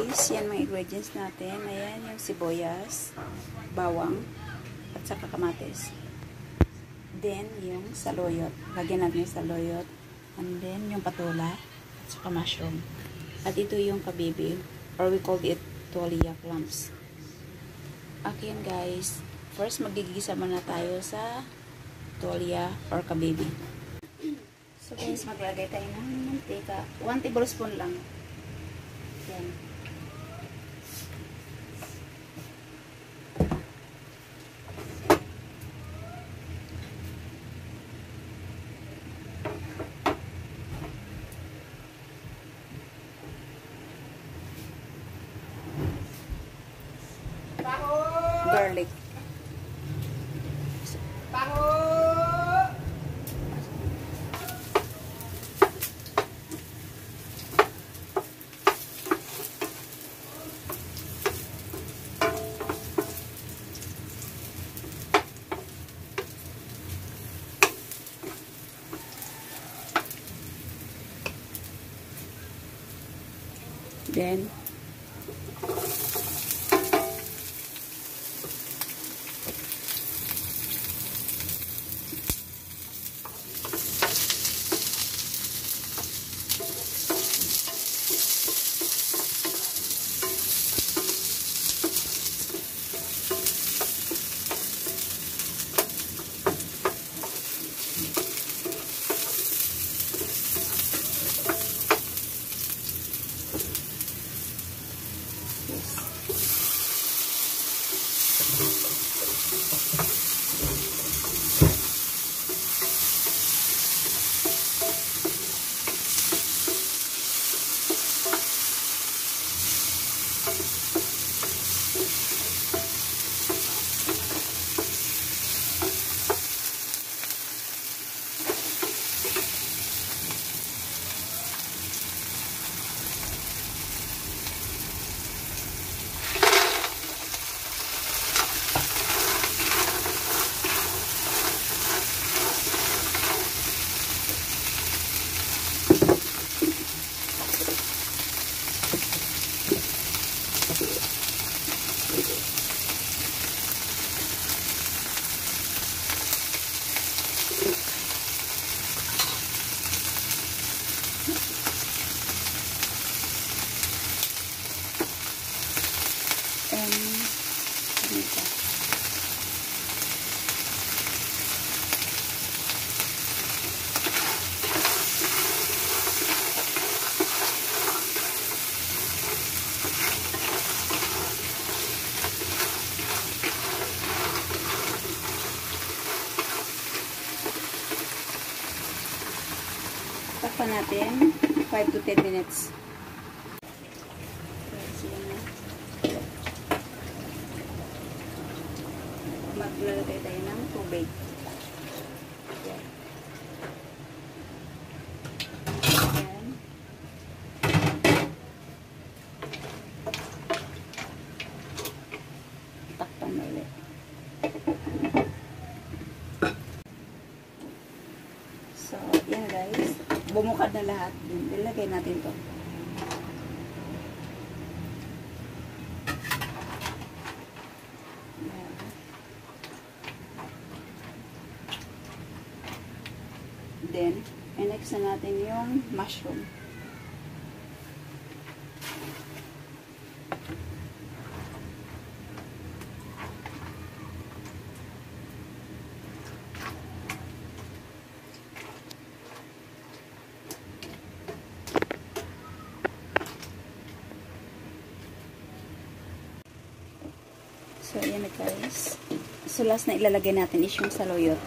guys, yan mga ingredients natin. Ayan, yung sibuyas, bawang, at saka kamatis. Then, yung saluyot. Lagyan natin yung saluyot. And then, yung patula, at saka mushroom. At ito yung kabibi, or we call it tualia clams. Okay guys, first magigisa muna tayo sa tualia or kabibi. So guys, maglagay tayo ng mantika. 1 tablespoon lang. Yan. Garlic. Then takpan natin 5 to 10 minutes. Maglalagay tayo ng tubig. Ayan. Takpan na ulit. So, yan guys. Bumukad na lahat. Ilagay natin to. Then, next na natin yung mushroom. So, ayan na guys. So, last na ilalagay natin is yung saluyot.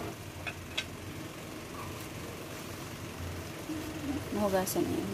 Nahugasan na yun.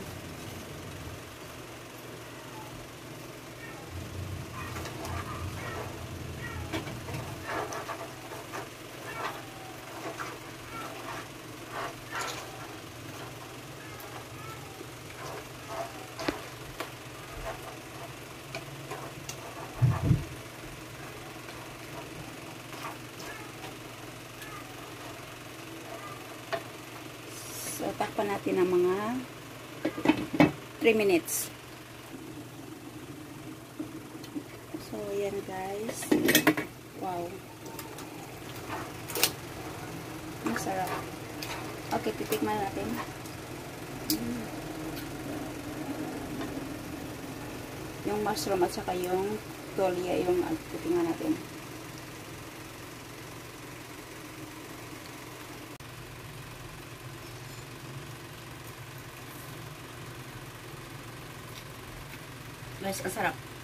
So, takpan natin ng mga 3 minutes. So, yan guys. Wow. Ang sarap. Okay, titikman natin. Yung mushroom at saka yung tolia yung titikman natin. Guys, ang sarap.